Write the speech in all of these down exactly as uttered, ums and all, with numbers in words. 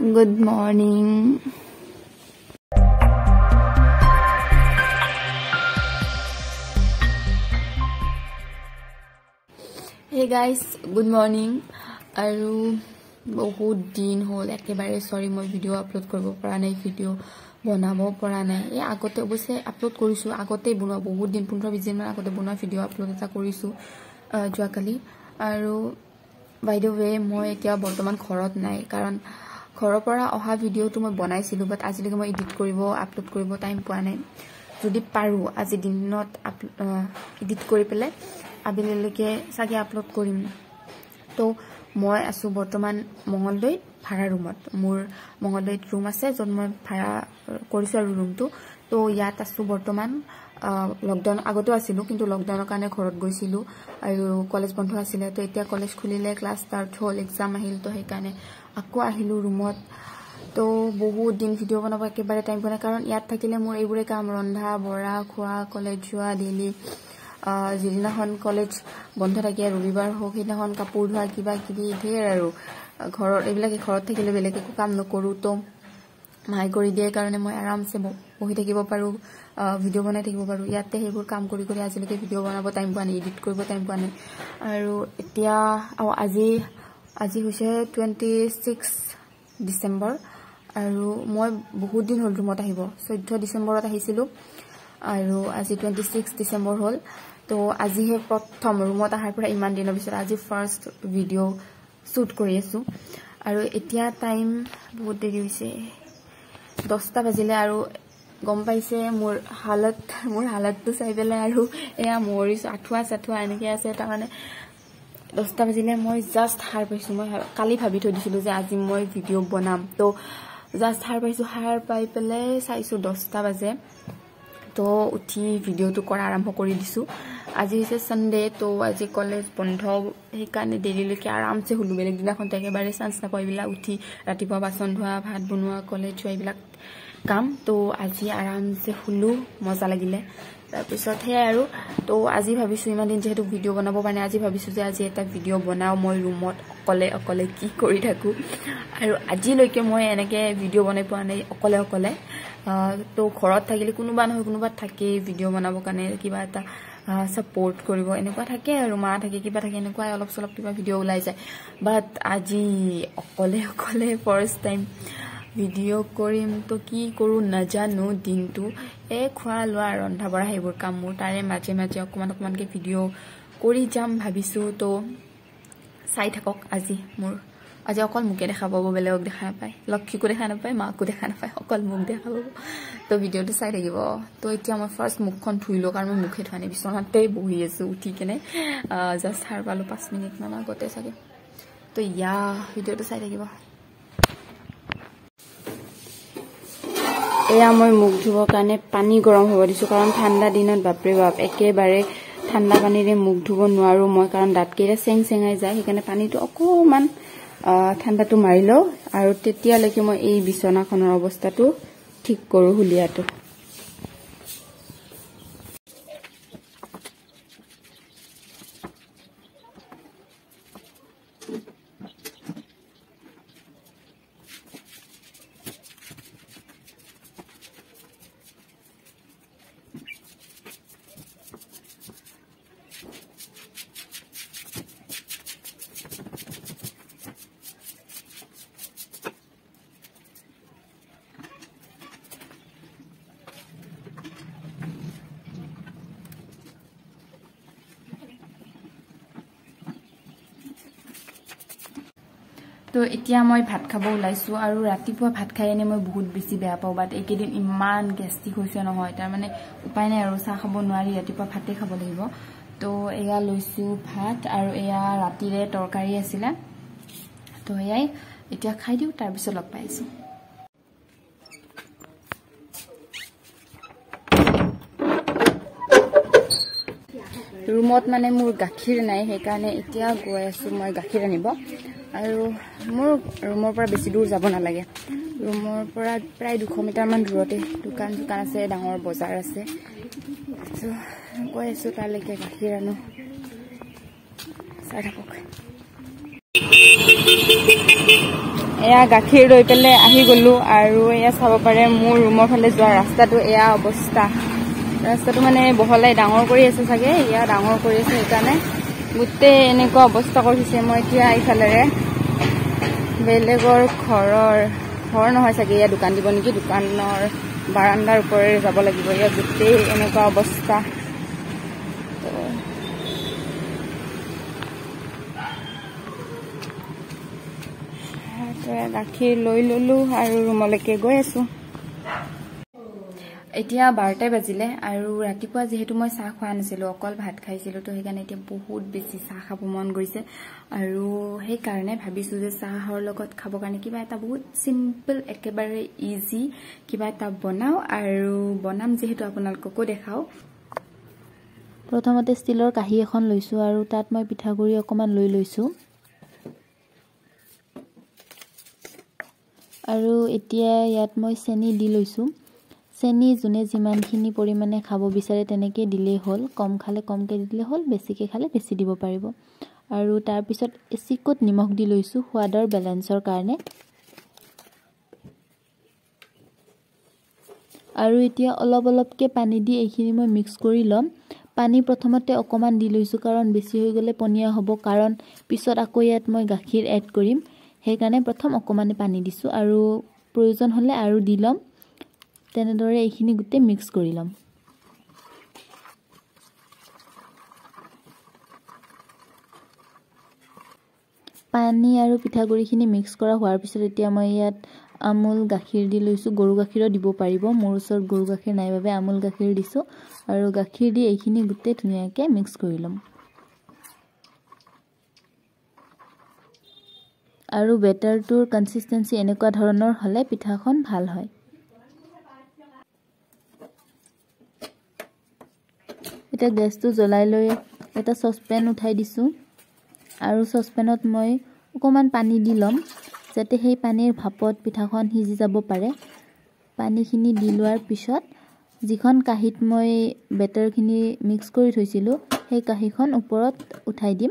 Good morning. Hey guys, good morning. আৰু বহুত দিন হ'ল একেবাৰে সৰি মই ভিডিও আপলোড কৰিব পৰা নাই, ভিডিও বনাব পৰা নাই। এই আগতে অৱশ্যে আপলোড কৰিছো, আগতে বনোৱা বহুত দিন পোন্ধৰ বিশ দিন মান আগতে বনোৱা ভিডিও আপলোড এটা কৰিছো যোৱাকালি। আৰু বাই দ্য ৱে মই এতিয়া বৰ্তমান ঘৰত নাই, কাৰণ ঘৰৰ পৰা অহা ভিডিওটো মই বনাইছিলো, বাট আজিলৈকে মই এডিট কৰিব আপলোড কৰিব টাইম পোৱা নাই। যদি পাৰো আজি দিনত এডিট কৰি পেলাই আবেলিলৈকে চাগে আপলোড কৰিম। তো মই আছো বৰ্তমান মঙ্গলদৈত ভাড়া ৰুমত। মোৰ মঙ্গলদৈত ৰুম আছে য'ত মই ভাড়া কৰিছো আৰু ৰুমটো। তো ইয়াত আছো বৰ্তমান। লকডাউন আগতেও আছিলো, কিন্তু লকডাউনৰ কাৰণে ঘৰত গৈছিলো আৰু কলেজ বন্ধ আছিলে। তো এতিয়া কলেজ খুলিলে, ক্লাছ ষ্টাৰ্ট হ'ল, এক্সাম আহিল, তো সেইকাৰণে আকৌ আহিলো ৰুমত। তো বহুত দিন ভিডিও বনাব একেবাৰে টাইম পোৱা নাই, কাৰণ ইয়াত থাকিলে মোৰ এইবোৰে কাম, ৰন্ধা বঢ়া, খোৱা, কলেজ যোৱা, ডেইলি যিদিনাখন কলেজ বন্ধ থাকে ৰবিবাৰ হওক সেইদিনাখন কাপোৰ ধোৱা, কিবা কিবি ধেৰ আৰু ঘৰত এইবিলাকে। ঘৰত থাকিলে বেলেগ একো কাম নকৰো, তো মায়ে কৰি দিয়ে কাৰণে মই আৰামছে বহি থাকিব পাৰো, ভিডিও বনাই থাকিব পাৰো। ইয়াতে সেইবোৰ কাম কৰি কৰি আজিলৈকে ভিডিও বনাব টাইম পোৱা নাই, এডিট কৰিব টাইম পোৱা নাই। আৰু এতিয়া আজি আজি হৈছে টুৱেণ্টি ছিক্স ডিচেম্বৰ আৰু মই বহুত দিন হ'ল ৰুমত আহিব। চৈধ্য ডিচেম্বৰত আহিছিলো আৰু আজি টুৱেণ্টি ছিক্স ডিচেম্বৰ হ'ল। তো আজিহে প্ৰথম ৰুমত অহাৰ পৰা ইমান দিনৰ পিছত আজি ফাৰ্ষ্ট ভিডিঅ' শ্বুট কৰি আছো। আৰু এতিয়া টাইম বহুত দেৰি হৈছে, দহটা বাজিলে। আৰু গম পাইছে মোৰ হালত মোৰ হালতটো চাই পেলাই আৰু এয়া মৰিছো, আঠুৱা চাঠুৱা এনেকৈ আছে। তাৰমানে দহটা বাজিলে মই জাষ্ট সাৰ পাইছো। মই কালি ভাবি থৈ দিছিলো যে আজি মই ভিডিঅ' বনাম, তো জাষ্ট সাৰ পাইছো। সাৰ পাই পেলাই চাইছো দহটা বাজে, তো উঠি ভিডিঅ'টো কৰা আৰম্ভ কৰি দিছো। আজি হৈছে ছানডে, তো আজি কলেজ বন্ধ, সেইকাৰণে দেৰিলৈকে আৰামছে শুলো। বেলেগ দিনাখন একেবাৰে চান্স নাপাওঁ এইবিলাক উঠি ৰাতিপুৱা বাচন ধোৱা, ভাত বনোৱা, কলেজ যোৱা এইবিলাক কাম। তো আজি আৰামছে শুলো, মজা লাগিলে। তাৰপিছত সেয়াই আৰু। তো আজি ভাবিছো ইমান দিন যিহেতু ভিডিঅ' বনাব পৰা আজি ভাবিছো যে আজি এটা ভিডিঅ' বনাও মই ৰুমত অকলে অকলে কি কৰি থাকো। আৰু আজিলৈকে মই এনেকে ভিডিঅ' বনাই পোৱা নাই অকলে অকলে। তো ঘৰত থাকিলে কোনোবা নহয় কোনোবা থাকে ভিডিঅ' বনাবৰ কাৰণে, কিবা এটা ছাপোৰ্ট কৰিব, এনেকুৱা থাকে আৰু মা থাকে কিবা থাকে, এনেকুৱাই অলপ চলপ কিবা ভিডিঅ' ওলাই যায়। বাট আজি অকলে অকলে ফাৰ্ষ্ট টাইম ভিডিঅ' কৰিম। তো কি কৰোঁ নাজানো। দিনটো এই খোৱা লোৱা, ৰন্ধা বঢ়া সেইবোৰ কাম মোৰ, তাৰে মাজে মাজে অকণমান অকণমানকৈ ভিডিঅ' কৰি যাম ভাবিছোঁ। তো চাই থাকক। আজি মোৰ আজি অকল মোকে দেখা পাব, বেলেগক দেখা নাপায়, লক্ষীকো দেখা নাপায়, মাকো দেখা নাপায়, অকল মোক দেখা পাব। তো ভিডিঅ'টো চাই থাকিব। তো এতিয়া মই ফাৰ্ষ্ট মুখখন ধুই লওঁ, কাৰণ মই মুখে ধোৱা নাই, বিচনাতে বহি আছোঁ উঠি কেনে। জাষ্ট সাৰ পালোঁ পাঁচ মিনিটমান আগতে চাগে। তো ইয়া ভিডিঅ'টো চাই থাকিব। এয়া মই মুখ ধুবৰ কাৰণে পানী গৰম হ'ব দিছোঁ, কাৰণ ঠাণ্ডা দিনত বাপৰে বাপ একেবাৰে ঠাণ্ডা পানীৰে মুখ ধুব নোৱাৰোঁ মই, কাৰণ দাঁতকেইটা চেং চেঙাই যায়। সেইকাৰণে পানীটো অকণমান ঠাণ্ডাটো মাৰি লওঁ, আৰু তেতিয়ালৈকে মই এই বিচনাখনৰ অৱস্থাটো ঠিক কৰোঁ, হুলীয়াটো। তো এতিয়া মই ভাত খাব ওলাইছোঁ, আৰু ৰাতিপুৱা ভাত খাই এনে মই বহুত বেছি বেয়া পাওঁ। বাট এইকেইদিন ইমান গেষ্টিক হৈছে নহয়, তাৰমানে উপায় নাই আৰু, চাহ খাব নোৱাৰি, ৰাতিপুৱা ভাতেই খাব লাগিব। তো এয়া লৈছোঁ ভাত, আৰু এয়া ৰাতিৰে তৰকাৰী আছিলে। তো এয়াই এতিয়া খাই দিওঁ, তাৰপিছত লগ পাই আছোঁ। ৰুমত মানে মোৰ গাখীৰ নাই, সেইকাৰণে এতিয়া গৈ আছোঁ মই গাখীৰ আনিব। আৰু মোৰ ৰুমৰ পৰা বেছি দূৰ যাব নালাগে, ৰুমৰ পৰা প্ৰায় দুশ মিটাৰমান দূৰতে দোকান দোকান আছে, ডাঙৰ বজাৰ আছে। গৈ আছোঁ তালৈকে গাখীৰ আনো, চাই থাকক। এয়া গাখীৰ লৈ পেলাই আহি গ'লো আৰু এয়া চাব পাৰে মোৰ ৰুমৰ ফালে যোৱা ৰাস্তাটো এয়া অৱস্থা ৰাস্তাটো মানে বহলাই ডাঙৰ কৰি আছে চাগে এয়া ডাঙৰ কৰি আছে সেইকাৰণে গোটেই এনেকুৱা অৱস্থা কৰিছে মই এতিয়া এইফালেৰে বেলেগৰ ঘৰৰ ঘৰ নহয় চাগে এয়া দোকান দিব নেকি দোকানৰ বাৰাণ্ডাৰ ওপৰেৰে যাব লাগিব এয়া গোটেই এনেকুৱা অৱস্থা গাখীৰ লৈ ললো আৰু ৰুমলৈকে গৈ আছো এতিয়া বাৰটা বাজিলে আৰু ৰাতিপুৱা যেহেতু মই চাহ খোৱা নাছিলো অকল ভাত খাইছিলো তো সেইকাৰণে এতিয়া বহুত বেছি চাহ খাব মন গৈছে আৰু সেই কাৰণে ভাবিছো যে চাহৰ লগত খাব কাৰণে কিবা এটা বহুত সিম্পল একেবাৰে ইজি কিবা এটা বনাও আৰু বনাম যেহেতু আপোনালোককো দেখাও প্ৰথমতে ষ্টিলৰ কাঁহী এখন লৈছো আৰু তাত মই পিঠাগুৰি অকমান লৈ লৈছো আৰু এতিয়া ইয়াত মই চেনি দি লৈছো চেনি জুনে যিমানখিনি পৰিমাণে খাব বিচাৰে তেনেকৈ দিলেই হ'ল কম খালে কমকৈ দিলে হ'ল বেছিকৈ খালে বেছি দিব পাৰিব আৰু তাৰ পিছত এচিকত নিমখ দি লৈছো সোৱাদৰ বেলেন্সৰ কাৰণে আৰু এতিয়া অলপ অলপকৈ পানী দি এইখিনি মই মিক্স কৰি ল'ম পানী প্ৰথমতে অকমান দি লৈছো কাৰণ বেছি হৈ গলে পনীয়া হ'ব কাৰণ পিছত আকৌ ইয়াত মই গাখীৰ এড কৰিম সেইকাৰণে প্ৰথম অকমানে পানী দিছো আৰু প্ৰয়োজন হলে আৰু দি লম তেনেদৰে এইখিনি গুটে মিক্স কৰি লম পানী আৰু পিঠাগুৰিখিনি মিক্স কৰা হোৱাৰ পিছত এতিয়া মই ইয়াত আমুল গাখীৰ দি লৈছো গৰু গাখীৰো দিব পাৰিব মোৰ ওচৰত গৰু গাখীৰ নাই বাবে আমুল গাখীৰ দিছো আৰু গাখীৰ দি এইখিনি গুটে ধুনীয়াকৈ মিক্স কৰি লম আৰু বেটাৰটোৰ কনসিস্টেন্সি এনেকুৱা ধৰণৰ হলে পিঠাখন ভাল হয় এটা গ্যাসটো জ্বলাই লৈ এটা সসপেন উঠাই দিছো আৰু সসপেনত মই অকমান পানী দি লম যাতে সেই পানীৰ ভাপত পিঠাখন সিজি যাব পাৰে পানীখিনি দি লোৱাৰ পিছত যিখন কাঁহীত মই বেটাৰখিনি মিক্স কৰি থৈছিলো সেই কাঁহীখন ওপৰত উঠাই দিম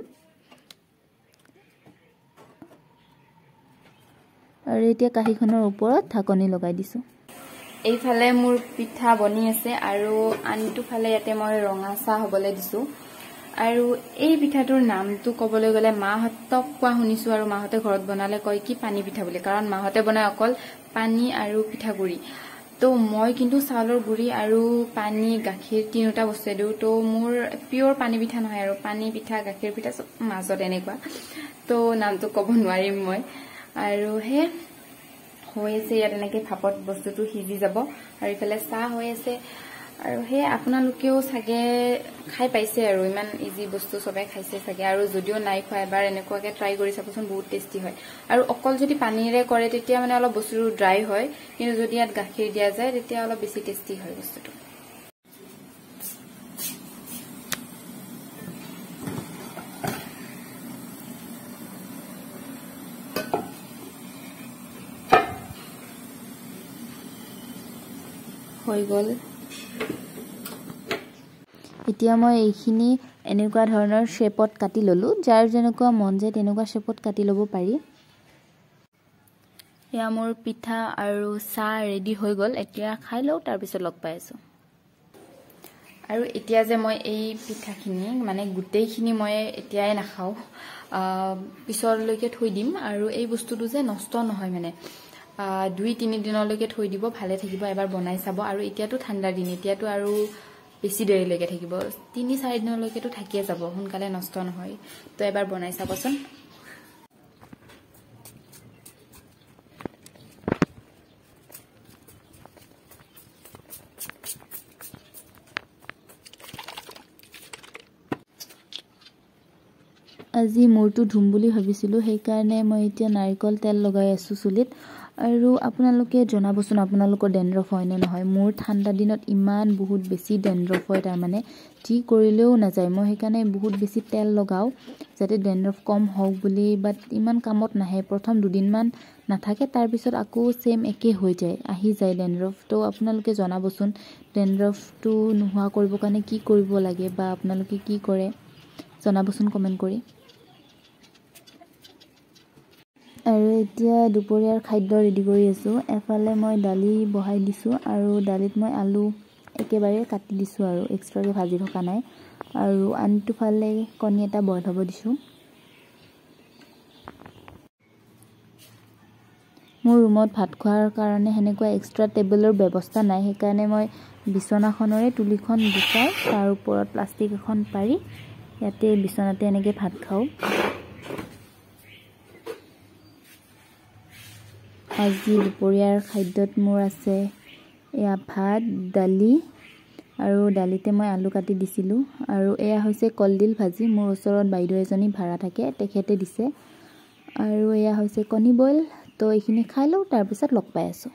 আৰু এতিয়া কাঁহীখনৰ ওপৰত ঢাকনি লগাই দিছো এইফালে মোৰ পিঠা বনি আছে আৰু আনটো ফালে ইয়াতে মই ৰঙা চাহ হ'বলৈ দিছো আৰু এই পিঠাটোৰ নামটো ক'বলৈ গলে মাহতক কোৱা শুনিছো আৰু মাহতে ঘৰত বনালে কয় কি পানী পিঠা বুলি কাৰণ মাহতে বনায় অকল পানী আৰু পিঠাগুৰি তো মই কিন্তু চাউলৰ গুৰি আৰু পানী গাখীৰ তিনিটা বস্তু দিও তো মোৰ পিওৰ পানী পিঠা নহয় আৰু পানী পিঠা গাখীৰ পিঠা সব মাজত এনেকুৱা তো নামটো ক'ব নোৱাৰিম মই আৰু হে হৈ আছে ইয়াত এনেকৈ ভাপত বস্তুটো সিজি যাব আৰু ইফালে চাহ হৈ আছে আৰু হে আপোনালোকেও চাগে খাই পাইছে আৰু ইমান ইজি বস্তু সবে খাইছে চাগে আৰু যদিও নাই খোৱা এবাৰ এনেকুৱাকে ট্ৰাই কৰি চাবচোন বহুত টেষ্টি হয় আৰু অকল যদি পানীৰে কৰে তেতিয়া মানে অলপ বস্তুটো ড্ৰাই হয় কিন্তু যদি ইয়াত গাখীৰ দিয়া যায় তেতিয়া অলপ বেছি টেষ্টি হয় বস্তুটো হৈ গল এতিয়া মই এইখিনি এনেকুৱা ধৰণৰ শেপত কাটি ললো যাৰ যেনেকুৱা মন যায় তেনেকুৱা শেপত কাটি লব পাৰি এয়া মোৰ পিঠা আৰু চাহ ৰেডি হৈ গল এতিয়া খাই লও তাৰ পিছত লগ পাই আছো আৰু এতিয়া যে মই এই পিঠাখিনি মানে গুটেইখিনি মই এতিয়াই নাখাও পিছৰলৈকে থৈ দিম আৰু এই বস্তুটো যে নষ্ট নহয় মানে দুই তিনি দিনলৈকে থৈ দিব ভালে থাকিব এবাৰ বনাই চাব আৰু এতিয়াতো ঠাণ্ডাৰ দিন এতিয়াতো আৰু বেছি দেৰিলৈকে থাকিব তিনি চাৰি দিনলৈকেতো থাকিয়ে যাব সোনকালে নষ্ট নহয় তো এবাৰ বনাই চাবচোন আজি মূৰটো ধুম বুলি ভাবিছিলো সেই কাৰণে মই এতিয়া নাৰিকল তেল লগাই আছো চুলিত আৰু আপোনালোকে জনাবচোন আপোনালোকৰ ডেন্ড্ৰফ হয় নে নহয় মোৰ ঠাণ্ডা দিনত ইমান বহুত বেছি ডেন্ড্ৰফ হয় তাৰ মানে যি কৰিলেও নাযায় মই সেইকাৰণে বহুত বেছি তেল লগাও যাতে ডেন্ড্ৰফ কম হওক বুলি বাট ইমান কামত নাহে প্ৰথম দুদিন মান নাথাকে তাৰ পিছত আকৌ সেম একে হৈ যায় আহি যায় ডেন্ড্ৰফ তো আপোনালোকে জনাবচোন ডেন্ড্ৰফটো নোহোৱা কৰিব কাৰণে কি কৰিব লাগে বা আপোনালোকে কি কৰে জনাবচোন কমেন্ট কৰি আৰু এতিয়া দুপৰীয়াৰ খাদ্য ৰেডি কৰি আছো এফালে মই দালি বহাই দিছো আৰু দালিত মই আলু একেবাৰে কাটি দিছো আৰু এক্সট্ৰাকে ভাজি থকা নাই আৰু আনটো ফালে কণী এটা বইল হ'ব দিছো মোৰ ৰুমত ভাত খোৱাৰ কাৰণে হেনেকুৱা এক্সট্ৰা টেবুলৰ ব্যৱস্থা নাই হেকাৰণে মই বিছনাখনৰে তুলিখন গুচাই তাৰ ওপৰত প্লাষ্টিক এখন পাৰি ইয়াতে বিছনাতে এনেকে ভাত খাও আজি দুপৰীয়াৰ খাদ্যত মোৰ আছে এয়া ভাত দালি আৰু দালিতে মই আলু কাটি দিছিলো আৰু এয়া হৈছে কলডিল ভাজি মোৰ ওচৰত বাইদেউ এজনী ভাড়া থাকে তেখেতে দিছে আৰু এয়া হৈছে কণী বইল তো এইখিনি খাই লও তাৰ পিছত লগ পাই আছো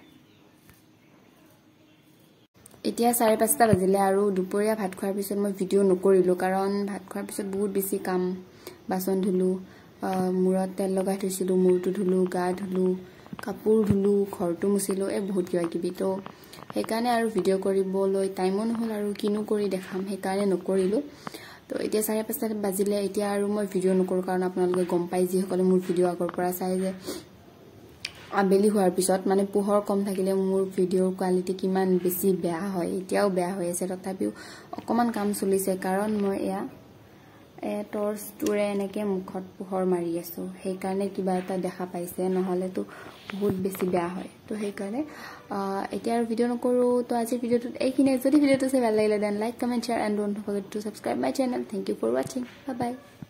এতিয়া চাৰে পাঁচটা বাজিলে আৰু দুপৰীয়া ভাত খোৱাৰ পিছত মই ভিডিও নকৰিলো কাৰণ ভাত খোৱাৰ পিছত বহুত বেছি কাম বাচন ধুলো মুৰত তেল লগাই থৈছিলো মুৰটো ধুলো গা ধুলো কাপোৰ ধুলো ঘৰটো মুছিলো এ বহুত কিবা কিবি তো হেকাৰণে আৰু ভিডিও কৰিবলৈ টাইমো নহল আৰু কিনো কৰি দেখাম হেকাৰণে নকৰিলো তো এতিয়া চাৰে পাঁচটা বাজিলে এতিয়া আৰু মই ভিডিও নকৰো কাৰণ আপোনালোকে গম পাই যি সকলে মোৰ ভিডিও আগৰ পৰা চাই যে আবেলি হোৱাৰ পিছত মানে পোহৰ কম থাকিলে মোৰ ভিডিওৰ কোৱালিটি কিমান বেছি বেয়া হয় এতিয়াও বেয়া হৈ আছে তথাপিও অকমান কাম চলিছে কাৰণ মই এয়া এ টৰ্চ টুৰে এনেকে মুখত পোহৰ মাৰি আছো সেই কাৰণে কিবা এটা দেখা পাইছে নহলে তো বহুত বেছি বেয়া হয় তো সেই কাৰণে এতিয়া আৰু ভিডিও নকৰো তো আজি ভিডিওটো এইখিনি যদি ভিডিওটো চাই ভাল লাগিলে then like comment share and don't forget to subscribe my channel thank you for watching bye by